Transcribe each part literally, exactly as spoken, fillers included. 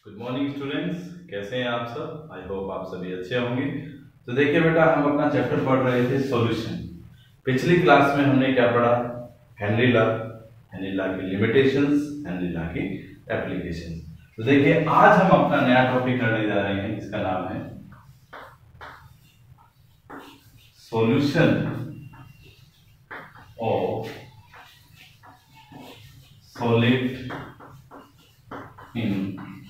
Good morning students, कैसे हैं आप सब। आई होप आप सभी अच्छे होंगे। तो देखिए बेटा, हम अपना चैप्टर पढ़ रहे थे सॉल्यूशन। पिछली क्लास में हमने क्या पढ़ा? हेनरी लॉ, हेनरी लॉ की लिमिटेशंस, हेनरी लॉ की एप्लीकेशंस। तो देखिए, आज हम अपना नया टॉपिक करने जा रहे हैं जिसका नाम है solution of solid in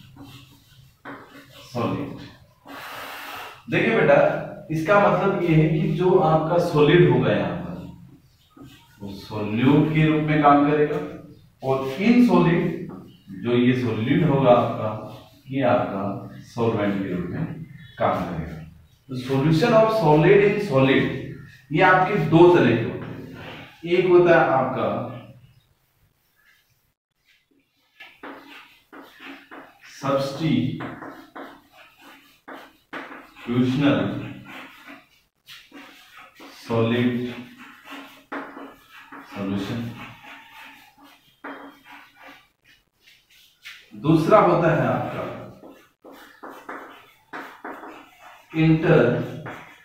solid. देखिए बेटा, इसका मतलब ये है कि जो आपका सॉलिड होगा यहाँ पर वो सॉल्यूट के रूप में काम करेगा, और इन सॉलिड जो ये सॉलिड होगा आपका, ये आपका सॉल्वेंट के रूप में काम करेगा। तो solution of solid in solid ये आपके दो तरह के होते हैं। एक होता है आपका सब्स्टिट्यूशनल सॉलिड सॉल्यूशन, दूसरा होता है आपका इंटरस्टिशियल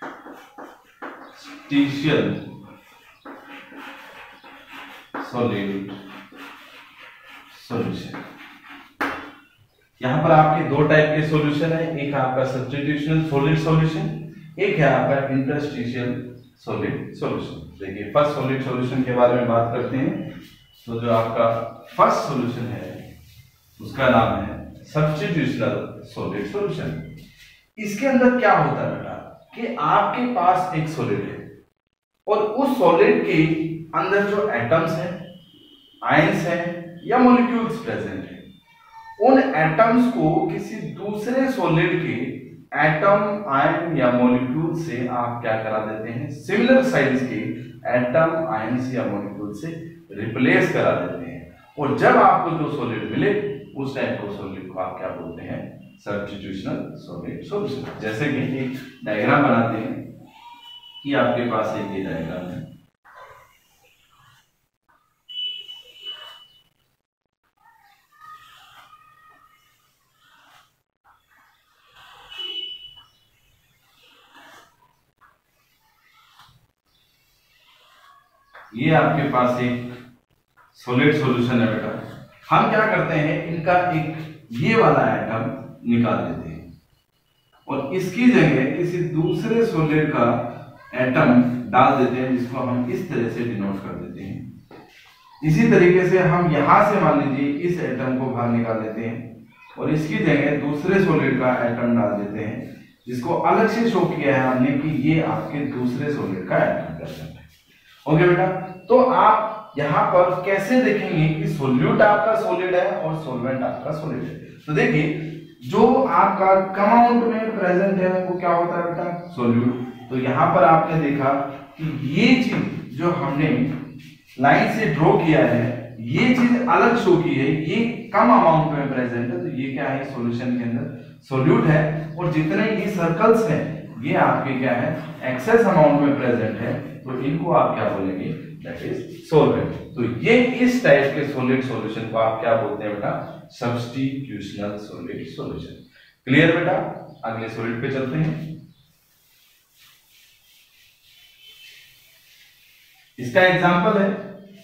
सॉलिड सॉल्यूशन। यहां पर आपके दो टाइप के सॉल्यूशन है, एक आपका सब्स्टिट्यूशनल सॉलिड सॉल्यूशन, एक है आपका इंटरस्टिशियल सॉलिड सॉल्यूशन। देखिए, फर्स्ट सॉलिड सॉल्यूशन के बारे में बात करते हैं। तो जो आपका फर्स्ट सॉल्यूशन है उसका नाम है सब्स्टिट्यूशनल सॉलिड सॉल्यूशन। इसके अंदर क्या होता है बेटा कि आपके पास एक सॉलिड है और उस सॉलिड के अंदर जो एटम्स हैं, आयंस हैं या मॉलिक्यूल्स प्रेजेंट हैं, उन एटम्स को किसी दूसरे सॉलिड के एटम, आयन या मॉलिक्यूल से आप क्या करा देते हैं, सिमिलर साइज के एटम, आयंस या मॉलिक्यूल से रिप्लेस करा देते हैं। और जब आपको जो सॉलिड मिले उस टाइप को सॉलिड को आप क्या बोलते हैं, सब्स्टिट्यूशनल सॉलिड सॉल्यूशन। जैसे कि एक डायग्राम बनाते हैं कि आपके पास एक ये डायग्राम है। ये आपके पास एक सॉलिड सॉल्यूशन है बेटा। हम क्या करते हैं, इनका एक ये वाला एटम निकाल देते हैं और इसकी जगह किसी दूसरे सॉलिड का एटम डाल देते हैं, जिसको हम इस तरह से डिनोट कर देते हैं। इसी तरीके से हम यहां से मान लीजिए इस एटम को बाहर निकाल देते हैं और इसकी जगह दूसरे सॉलिड का एटम डाल देते हैं, जिसको अलग से शो किया है हमने कि ये आपके दूसरे सॉलिड का एटम प्रेजेंट है। ओके बेटा, तो आप यहां पर कैसे देखेंगे कि सोल्यूट आपका सॉलिड है और सॉल्वेंट आपका सॉलिड है। तो देखिए, जो आपका कम अमाउंट में प्रेजेंट है वो क्या होता है बेटा, सॉल्यूट। तो यहां पर आपने देखा कि ये चीज जो हमने लाइन से ड्रॉ किया है, ये चीज अलग शो की है, ये कम अमाउंट में प्रेजेंट है, तो ये क्या है, सॉल्यूशन के अंदर सॉल्यूट है। और जितने ये सर्कल्स हैं ये आपके क्या है, एक्सेस अमाउंट में प्रेजेंट है, तो इनको आप क्या बोलेंगे, दैट इज सॉल्वेंट। तो ये इस टाइप के सॉलिड सॉल्यूशन को आप क्या बोलते हैं बेटा, सब्स्टिट्यूशनल सॉलिड सॉल्यूशन। क्लियर बेटा, अगले सॉलिड पे चलते हैं। इसका एग्जांपल है,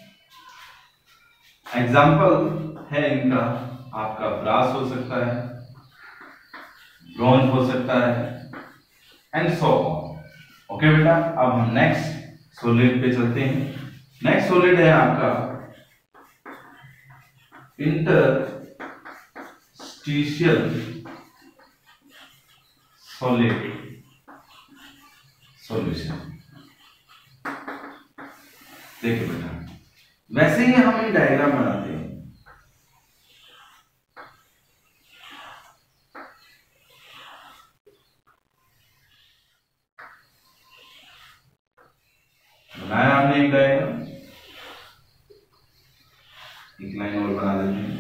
एग्जांपल है इनका आपका ब्रास हो सकता है, ब्रॉन्ज हो सकता है, एंड सो ऑन। ओके बेटा, अब हम नेक्स्ट सॉलिड पे चलते हैं। नेक्स्ट सॉलिड है आपका इंटरस्टिशियल सॉलिड सॉल्यूशन। देखिए बेटा, वैसे ही हम एक डायग्राम बनाते हैं। बनाया हमने एक डायग्राम, एक लाइन और बना देते हैं।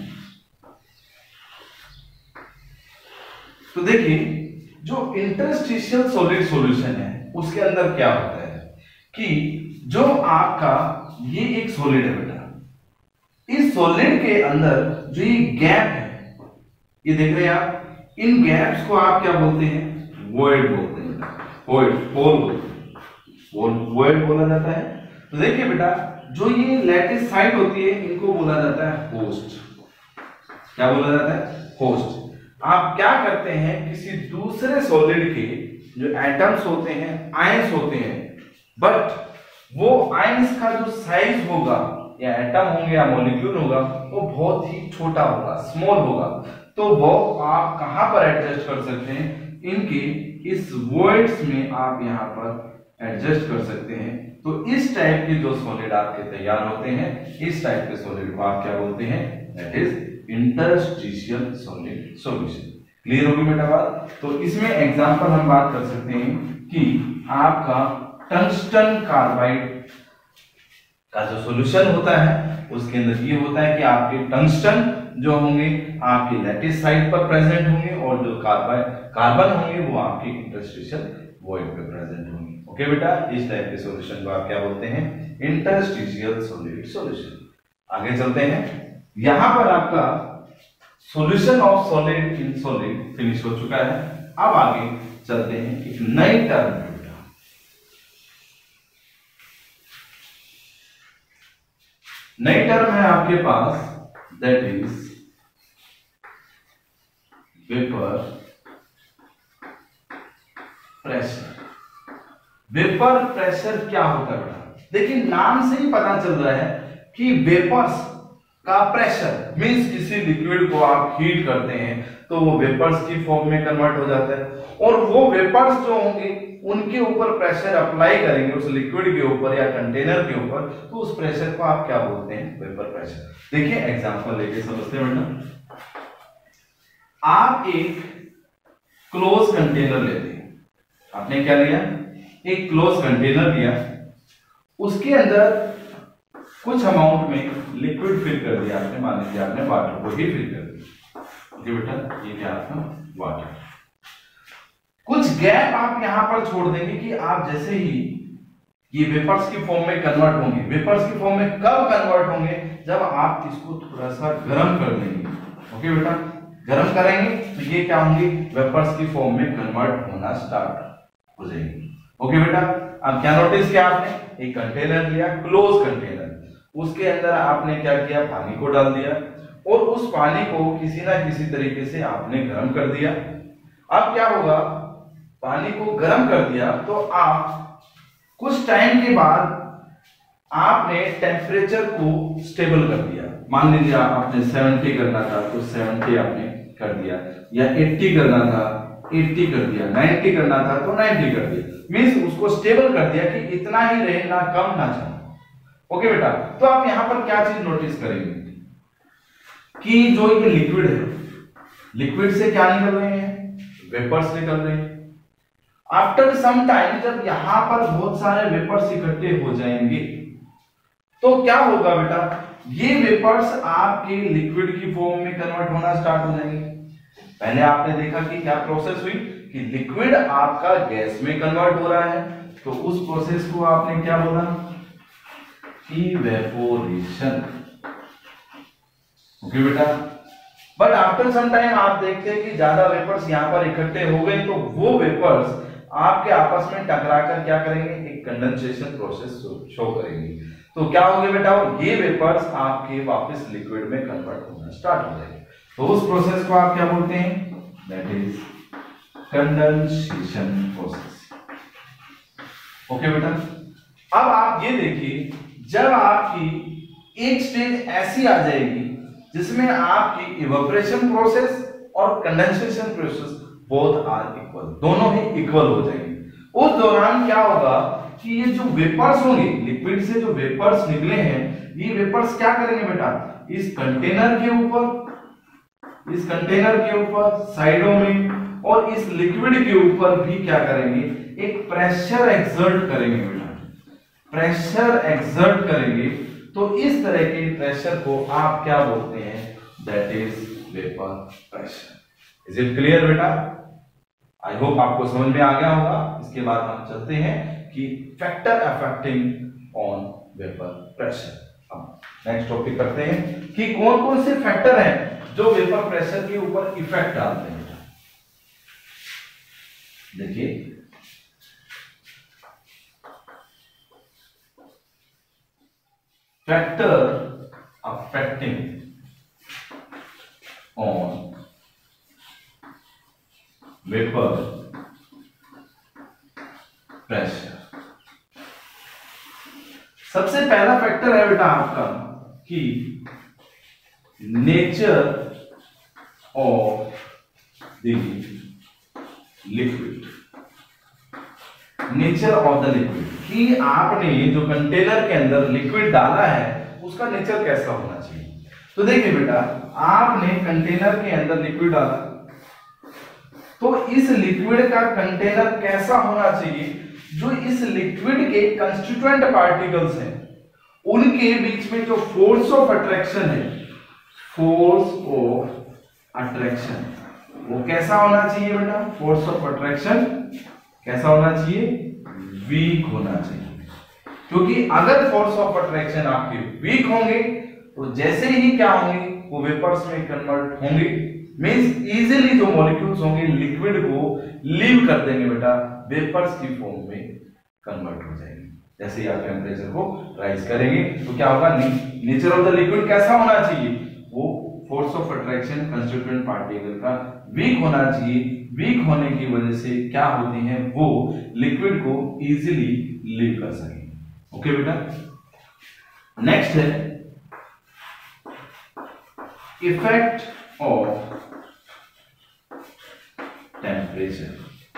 तो देखिए, जो इंटरस्टिशियल सॉलिड सॉल्यूशन है उसके अंदर क्या होता है कि जो आपका ये एक सॉलिड है बेटा, इस सॉलिड के अंदर जो ये गैप है, ये देख रहे हैं आप, इन गैप्स को आप क्या बोलते हैं? वॉइड बोलते हैं, वॉइड होल बोलते हैं, वॉइड बोला जाता है। तो देखिए बेटा, जो ये लैटिस साइट होती है इनको बोला जाता है होस्ट। क्या बोला जाता है? होस्ट। आप क्या करते हैं, किसी दूसरे सॉलिड के जो एटम्स होते हैं, आयंस होते हैं, बट वो आयंस का जो साइज होगा या एटम होंगे या मॉलिक्यूल होगा वो बहुत ही छोटा होगा, स्मॉल होगा, तो वो आप कहां पर एडजस्ट कर सकते हैं? इनके इस वॉइड्स में आप यहां पर एडजस्ट कर सकते हैं। तो इस टाइप के जो सॉलिड आपके तैयार होते हैं, इस टाइप के सॉलिड को आप क्या बोलते हैं? That is interstitial solid solution. Clear होगी बेटा बात? तो इसमें एग्जांपल हम बात कर सकते हैं कि आपका टंगस्टन कार्बाइड का जो सॉल्यूशन होता है उसके अंदर ये होता है कि आपके टंगस्टन जो होंगे आपके लैटिस साइट पर प्रेजेंट होंगे और जो कार्बन कार्बन होंगे वो आपके इंटरस्टिशियल वॉइड पे प्रेजेंट होंगे। ओके बेटा, इस टाइप के सॉल्यूशन को आप क्या बोलते हैं? Interstitial solid solution. आगे चलते हैं। यहां पर आपका solution of solid in solid finish हो चुका है। अब आगे चलते हैं एक नई टर्म। नई टर्म है आपके पास, that is vapour pressure. Vapour pressure क्या होता है बेटा? देखिए नाम से ही पता चल रहा है कि वेपर्स का प्रेशर मींस किसी लिक्विड को आप हीट करते हैं तो वो वेपर्स की फॉर्म में कन्वर्ट हो जाता है, और वो वेपर्स जो होंगे उनके ऊपर प्रेशर अप्लाई करेंगे उस लिक्विड के ऊपर या कंटेनर के ऊपर, तो उस प्रेशर को आप क्या बोलते हैं? Vapour pressure. देखिए एग्जांपल लेके समझते हैं बेटा। आप एक क्लोज कंटेनर लेते हैं, आपने क्या लिया? एक क्लोज कंटेनर लिया, उसके अंदर कुछ अमाउंट में लिक्विड फिल कर दिया आपने, मान लीजिए आपने वाटर को ही फिल कर दिया। ओके बेटा, ये क्या आपका वाटर। कुछ गैप आप यहां पर छोड़ देंगे कि आप जैसे ही ये वेपर्स की फॉर्म में कन्वर्ट होंगे, वेपर्स की फॉर्म में कब कन्वर्ट होंगे? जब आप इसको थोड़ा सा गर्म कर देंगे। ओके बेटा, गर्म करेंगे तो ये क्या होंगे? वेपर्स की फॉर्म में कन्वर्ट होना स्टार्ट हो जाएंगे। ओके बेटा, अब क्या नोटिस किया आपने? एक कंटेनर लिया, क्लोज कंटेनर, उसके अंदर आपने क्या किया? पानी को डाल दिया और उस पानी को किसी ना किसी तरीके से आपने गर्म कर दिया। अब क्या होगा? पानी को गर्म कर दिया तो आप कुछ टाइम के बाद आपने टेम्परेचर को स्टेबल कर दिया। मान लीजिए आपने सत्तर करना था तो सत्तर आपने कर दिया, या अस्सी करना था अस्सी कर दिया, नब्बे करना था तो नब्बे कर दिया, मींस उसको स्टेबल कर दिया कि इतना ही रहे, ना कम ना ज्यादा। ओके बेटा, तो आप यहां पर क्या चीज नोटिस करेंगे कि जो ये लिक्विड है, लिक्विड से क्या निकल रहे हैं? वेपर्स निकल रहे हैं। आफ्टर सम टाइम जब यहां पर बहुत सारे वेपर्स इकट्ठे हो जाएंगे तो क्या होगा बेटा? ये वेपर्स आपके लिक्विड की फॉर्म में कन्वर्ट होना स्टार्ट हो जाएंगे। पहले आपने देखा कि क्या प्रोसेस हुई कि लिक्विड आपका गैस में कन्वर्ट हो रहा है, तो उस प्रोसेस को आपने क्या बोला? इवेपोरेशन। ओके बेटा, बट आफ्टर सम टाइम आप देखते हैं कि ज्यादा वेपर्स यहां पर इकट्ठे हो गए तो वो वेपर्स आपके आपस में टकराकर क्या करेंगे? एक कंडेंसेशन प्रोसेस शो करेंगे। तो क्या होगा बेटा? ये वेपर्स आपके वापस लिक्विड में कन्वर्ट होना स्टार्ट हो जाएंगे। तो उस प्रोसेस को आप क्या बोलते हैं? That is condensation process. Okay बेटा, अब आप ये देखिए, जब आपकी एक स्टेज ऐसी आ जाएगी जिसमें आपकी इवेपोरेशन प्रोसेस और condensation process both are equal, दोनों ही इक्वल हो जाएंगे, उस दौरान क्या होगा कि ये जो वेपर्स होंगे, लिक्विड से जो वेपर्स निकले हैं, ये वेपर्स क्या करेंगे बेटा? इस कंटेनर के ऊपर, इस कंटेनर के ऊपर, साइडों में और इस लिक्विड के ऊपर भी क्या करेंगे? एक प्रेशर एक्सर्ट करेंगे बेटा, प्रेशर एक्सर्ट करेंगे। तो इस तरह के प्रेशर को आप क्या बोलते हैं? That is vapour pressure. Is it clear बेटा? आई होप आपको समझ में आ गया होगा। इसके बाद हम चलते हैं कि factor affecting on vapour pressure. अब नेक्स्ट टॉपिक करते हैं कि कौन कौन से फैक्टर हैं जो वेपर प्रेशर के ऊपर इफेक्ट डालते हैं। देखिए factor affecting on vapour pressure. सबसे पहला फैक्टर है बेटा आपका कि nature of the liquid, nature of the liquid कि आपने जो कंटेनर के अंदर लिक्विड डाला है उसका नेचर कैसा होना चाहिए। तो देखिए बेटा, आपने कंटेनर के अंदर लिक्विड डाला, तो इस लिक्विड का कंटेनर कैसा होना चाहिए, जो इस लिक्विड के कंस्टिट्यूएंट पार्टिकल्स हैं उनके बीच में जो फोर्स ऑफ अट्रैक्शन है, फोर्स ऑफ अट्रैक्शन वो कैसा होना चाहिए बेटा, फोर्स ऑफ अट्रैक्शन कैसा होना चाहिए, वीक होना चाहिए। क्योंकि अगर फोर्स ऑफ अट्रैक्शन आपके वीक होंगे तो जैसे ही क्या होंगे वो वेपर्स में कन्वर्ट होंगे, मींस इजीली जो मॉलिक्यूल्स होंगे लिक्विड को लीव कर देंगे बेटा, वेपर्स की फॉर्म में कन्वर्ट हो जाएंगे। जैसे ही आप टेम्परेचर को राइज करेंगे तो क्या होगा, नेचर ऑफ द लिक्विड कैसा होना चाहिए, वो force of attraction constituent particle का वीक होना चाहिए। वीक होने की वजह से क्या होती है, वो लिक्विड को इजीली लीव कर सकेंगे। ओके बेटा, नेक्स्ट है इफेक्ट ऑफ टेम्परेचर।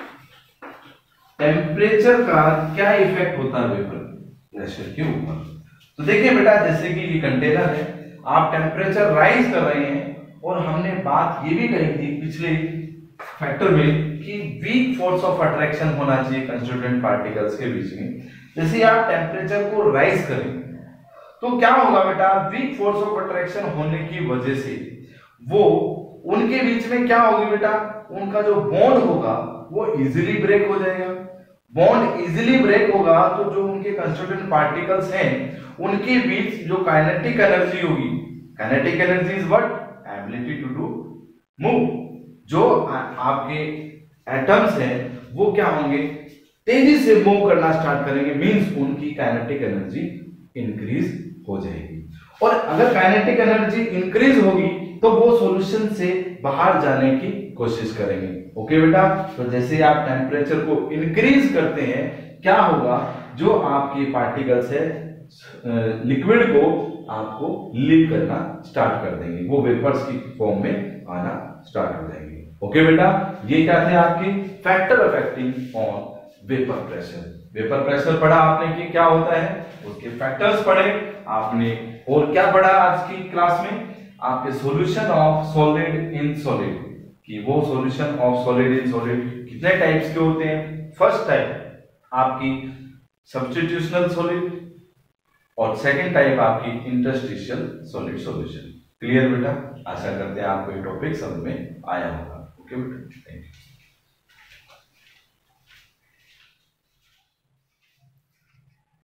टेम्परेचर का क्या इफेक्ट होता है वेपर प्रेशर के ऊपर। तो देखिए बेटा, जैसे कि ये कंटेनर है, आप टेम्परेचर राइज कर रहे हैं और हमने बात ये भी कही थी पिछले फैक्टर में कि वीक फोर्स ऑफ अट्रैक्शन होना चाहिए कंस्टिट्यूएंट पार्टिकल्स के बीच में। जैसे आप टेम्परेचर को राइज करें तो क्या होगा बेटा, वीक फोर्स ऑफ अट्रैक्शन होने की वजह से वो उनके बीच में क्या होगी बेटा, उनका जो बॉन्ड होगा वो इजीली ब्रेक हो जाएगा। बॉन्ड इजीली ब्रेक होगा तो जो उनके कंस्टिट्यूएंट पार्टिकल्स हैं उनके बीच जो काइनेटिक एनर्जी होगी, kinetic energy is what, ability to do move. जो आपके एटम्स हैं वो क्या होंगे, तेजी से मूव करना स्टार्ट करेंगे, मींस उनकी काइनेटिक एनर्जी इंक्रीज हो जाएगी। और अगर काइनेटिक एनर्जी इंक्रीज होगी तो वो सॉल्यूशन से बाहर जाने की कोशिश करेंगे। ओके बेटा, तो जैसे आप टेम्परेचर को इंक्रीज करते हैं क्या होगा, जो आपके पार्टिकल्स है लिक्विड को आपको लीव करना स्टार्ट कर देंगे, वो वेपर्स की फॉर्म में आना स्टार्ट हो जाएंगे। ओके बेटा, ये क्या थे आपके factor affecting on vapour pressure. Vapour pressure पढ़ा आपने कि क्या होता है, उसके फैक्टर्स पढ़े आपने, और क्या पढ़ा आज की क्लास में, आपके solution of solid in solid, कि वो solution of solid in solid कितने टाइप्स के होते हैं। फर्स्ट टाइप आपकी सब्स्टिट्यूशनल सॉलिड और सेकंड टाइप आपकी इंटरस्टिशियल सॉलिड सॉल्यूशन। क्लियर बेटा, आशा करते हैं आपको ये टॉपिक समझ में आया होगा। ओके बेटा, थैंक यू।